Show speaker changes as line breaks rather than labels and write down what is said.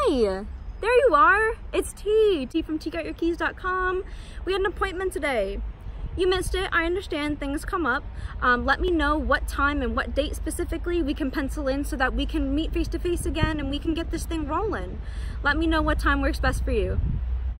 Hi! There you are! It's T from tgotyourkeys.com. We had an appointment today. You missed it, I understand, things come up. Let me know what time and what date specifically we can pencil in so that we can meet face to face again and we can get this thing rolling. Let me know what time works best for you.